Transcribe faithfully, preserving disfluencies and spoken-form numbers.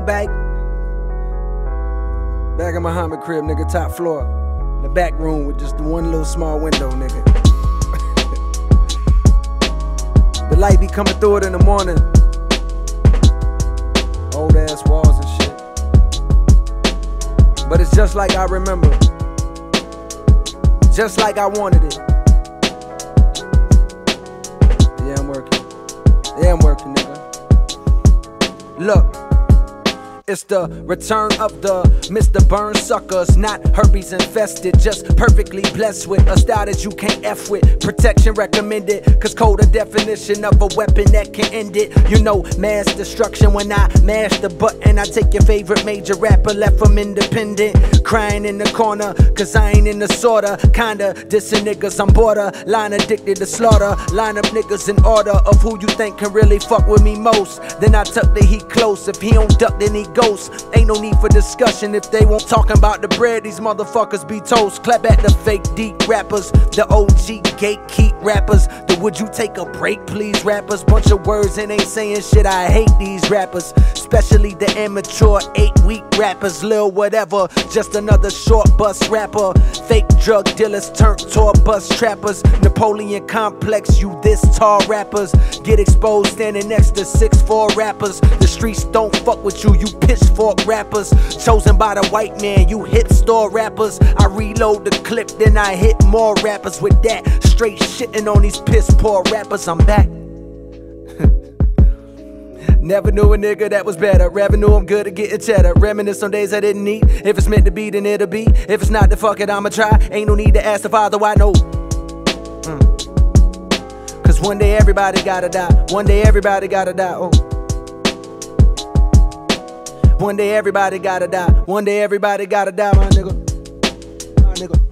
back. Back in Muhammad crib, nigga, top floor. In the back room with just the one little small window, nigga. The light be coming through it in the morning. Old ass walls and shit. But it's just like I remember. Just like I wanted it. Yeah, I'm working. Yeah, I'm working, nigga. Look. It's the return of the Mister Burn suckers, not herpes infested, just perfectly blessed with a style that you can't F with. Protection recommended, cause code a definition of a weapon that can end it. You know, mass destruction when I mash the button. I take your favorite major rapper, left them independent. Crying in the corner, cause I ain't in the sorta. Kinda dissin niggas, I'm borderline addicted to slaughter. Line up niggas in order of who you think can really fuck with me most. Then I tuck the heat close, if he don't duck then he goes. Ain't no need for discussion if they won't talking about the bread. These motherfuckers be toast. Clap at the fake deep rappers, the O G gatekeep rappers, the would you take a break please rappers. Bunch of words and ain't saying shit. I hate these rappers, especially the immature eight week rappers. Lil whatever, just another short bus rapper. Fake drug dealers turned tour bus trappers. Napoleon complex, you this tall rappers get exposed standing next to six four rappers. The streets don't fuck with you, you pitchfork rappers. Chosen by the white man, you hip store rappers. I reload the clip, then I hit more rappers with that. Straight shitting on these piss poor rappers, I'm back. Never knew a nigga that was better. Revenue, I'm good at getting cheddar. Reminisce on days I didn't eat. If it's meant to be, then it'll be. If it's not, then fuck it, I'ma try. Ain't no need to ask the father why, no. Mm. Cause one day everybody gotta die. One day everybody gotta die, oh. One day everybody gotta die. One day everybody gotta die, my nigga. My nigga.